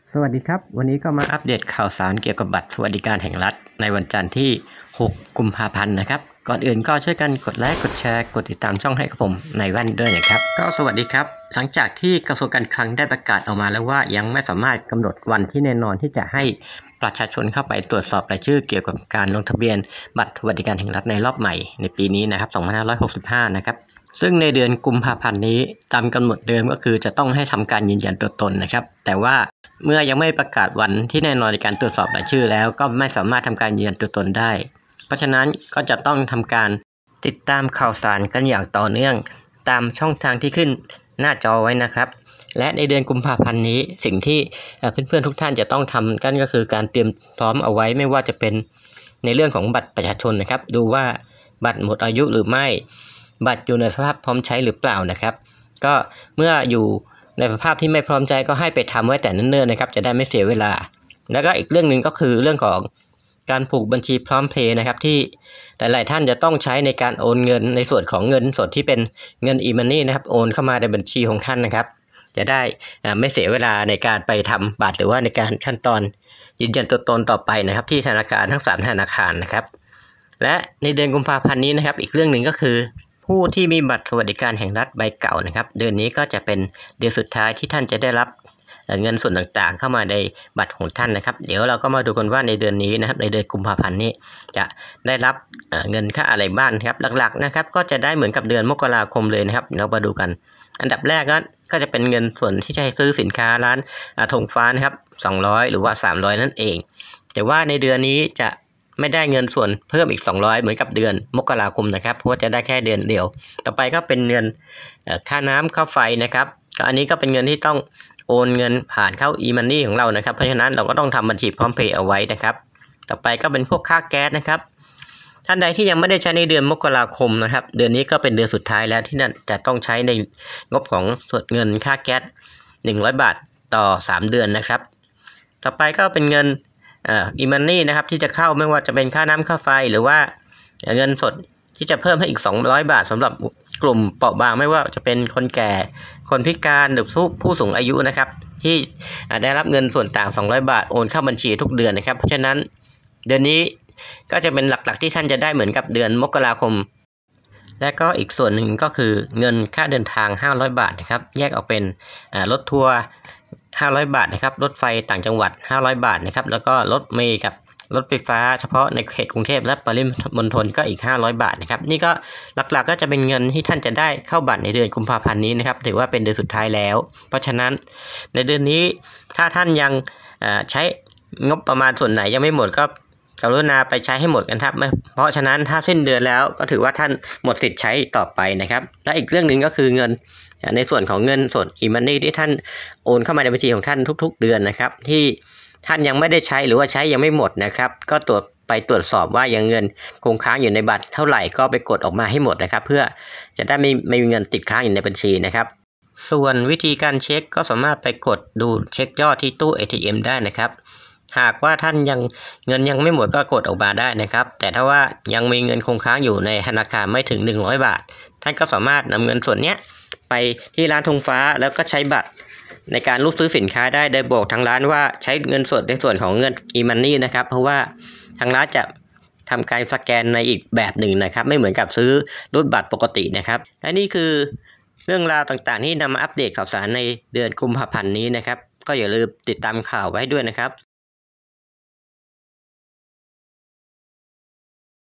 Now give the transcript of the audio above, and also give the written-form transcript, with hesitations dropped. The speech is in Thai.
สวัสดีครับวันนี้ก็มาอัปเดตข่าวสารเกี่ยวกับบัตรสวัสดิการแห่งรัฐในวันจันทร์ที่ 6 กุมภาพันธ์นะครับก่อนอื่นก็ช่วยกันกดไลค์กดแชร์กดติดตามช่องให้กับผมในแว่นด้วยนะครับก็สวัสดีครับหลังจากที่กระทรวงการคลังได้ประกาศออกมาแล้วว่ายังไม่สามารถกำหนดวันที่แน่นอนที่จะให้ประชาชนเข้าไปตรวจสอบรายชื่อเกี่ยวกับการลงทะเบียนบัตรสวัสดิการแห่งรัฐในรอบใหม่ในปีนี้นะครับ2565นะครับซึ่งในเดือนกุมภาพันธ์นี้ตามกำหนดเดิมก็คือจะต้องให้ทำการยืนยันตัวตนนะครับแต่ว่าเมื่อยังไม่ประกาศวันที่แน่นอนในการตรวจสอบรายชื่อแล้วก็ไม่สามารถทำการยืนยันตัวตนได้เพราะฉะนั้นก็จะต้องทำการติดตามข่าวสารกันอย่างต่อเนื่องตามช่องทางที่ขึ้นหน้าจอไว้นะครับและในเดือนกุมภาพันธ์นี้สิ่งที่เพื่อนๆทุกท่านจะต้องทำกันก็คือการเตรียมพร้อมเอาไว้ไม่ว่าจะเป็นในเรื่องของบัตรประชาชนนะครับดูว่าบัตรหมดอายุหรือไม่บัตรอยู่ในสภาพพร้อมใช้หรือเปล่านะครับก็เมื่ออยู่ในสภาพที่ไม่พร้อมใจก็ให้ไปทำไว้แต่เนิ่นๆนะครับจะได้ไม่เสียเวลาแล้วก็อีกเรื่องหนึ่งก็คือเรื่องของการผูกบัญชีพร้อมเพย์นะครับที่หลายๆท่านจะต้องใช้ในการโอนเงินในส่วนของเงินสดที่เป็นเงิน e-money นะครับโอนเข้ามาในบัญชีของท่านนะครับจะได้ไม่เสียเวลาในการไปทำบัตรหรือว่าในการขั้นตอนยืนยันตัวตนต่อไปนะครับที่ธนาคารทั้ง3ธนาคารนะครับและในเดือนกุมภาพันธ์นี้นะครับอีกเรื่องหนึ่งก็คือผู้ที่มีบัตรสวัสดิการแห่งรัฐใบเก่านะครับเดือนนี้ก็จะเป็นเดือนสุดท้ายที่ท่านจะได้รับเงินส่วนต่างๆเข้ามาในบัตรของท่านนะครับเดี๋ยวเราก็มาดูกันว่าในเดือนนี้นะครับในเดือนกุมภาพันธ์นี้จะได้รับเงินค่าอะไรบ้างครับหลักๆนะครับก็จะได้เหมือนกับเดือนมกราคมเลยนะครับเรามาดูกันอันดับแรกก็จะเป็นเงินส่วนที่จะซื้อสินค้าร้านธงฟ้านะครับ200หรือว่า300นั่นเองแต่ว่าในเดือนนี้จะไม่ได้เงินส่วนเพิ่มอีก200เหมือนกับเดือนมกราคมนะครับเพราะว่าจะได้แค่เดือนเดียวต่อไปก็เป็นเงินค่าน้ำค่าไฟนะครับก็อันนี้ก็เป็นเงินที่ต้องโอนเงินผ่านเข้า e-money ของเรานะครับเพราะฉะนั้นเราก็ต้องทำบัญชีพร้อมเพย์เอาไว้นะครับต่อไปก็เป็นพวกค่าแก๊สนะครับท่านใดที่ยังไม่ได้ใช้ในเดือนมกราคมนะครับเดือนนี้ก็เป็นเดือนสุดท้ายแล้วที่นั่นจะต้องใช้ในงบของส่วนเงินค่าแก๊ส100 บาทต่อ3เดือนนะครับต่อไปก็เป็นเงินe-money นะครับที่จะเข้าไม่ว่าจะเป็นค่าน้ำค่าไฟหรือว่าเงินสดที่จะเพิ่มให้อีก200 บาทสำหรับกลุ่มเปราะบางไม่ว่าจะเป็นคนแก่คนพิการหรือผู้สูงอายุนะครับที่ได้รับเงินส่วนต่าง200 บาทโอนเข้าบัญชีทุกเดือนนะครับเพราะฉะนั้นเดือนนี้ก็จะเป็นหลักๆที่ท่านจะได้เหมือนกับเดือนมกราคมและก็อีกส่วนหนึ่งก็คือเงินค่าเดินทาง500 บาทนะครับแยกออกเป็นรถทัวร์500 บาทนะครับรถไฟต่างจังหวัด500 บาทนะครับแล้วก็รถเมล์กับรถไฟฟ้าเฉพาะในเขตกรุงเทพและปริมณฑลก็อีก500 บาทนะครับนี่ก็หลักๆก็จะเป็นเงินที่ท่านจะได้เข้าบัตรในเดือนกุมภาพันธ์นี้นะครับถือว่าเป็นเดือนสุดท้ายแล้วเพราะฉะนั้นในเดือนนี้ถ้าท่านยังใช้งบประมาณส่วนไหนยังไม่หมดก็กรุณาไปใช้ให้หมดกันครับเพราะฉะนั้นถ้าสิ้นเดือนแล้วก็ถือว่าท่านหมดสิทธิ์ใช้ต่อไปนะครับและอีกเรื่องหนึ่งก็คือเงินในส่วนของเงินส่วน e-money ที่ท่านโอนเข้ามาในบัญชีของท่านทุกๆเดือนนะครับที่ท่านยังไม่ได้ใช้หรือว่าใช้ยังไม่หมดนะครับก็ตรวจสอบว่ายังเงินคงค้างอยู่ในบัตรเท่าไหร่ก็ไปกดออกมาให้หมดนะครับเพื่อจะได้ไม่มีเงินติดค้างอยู่ในบัญชีนะครับส่วนวิธีการเช็คก็สามารถไปกดดูเช็คยอดที่ตู้ ATM ได้นะครับหากว่าท่านเงินยังไม่หมดก็กดออกมาได้นะครับแต่ถ้าว่ายังมีเงินคงค้างอยู่ในธนาคารไม่ถึง100 บาทท่านก็สามารถนำเงินส่วนนี้ไปที่ร้านธงฟ้าแล้วก็ใช้บัตรในการรูดซื้อสินค้าได้โดยบอกทางร้านว่าใช้เงินสดในส่วนของเงิน e-money นะครับเพราะว่าทางร้านจะทำการสแกนในอีกแบบหนึ่งนะครับไม่เหมือนกับซื้อรูดบัตรปกตินะครับและนี่คือเรื่องราวต่างๆที่นำมาอัปเดตข่าวสารในเดือนกุมภาพันธ์นี้นะครับก็อย่าลืมติดตามข่าวไว้ด้วยนะครับ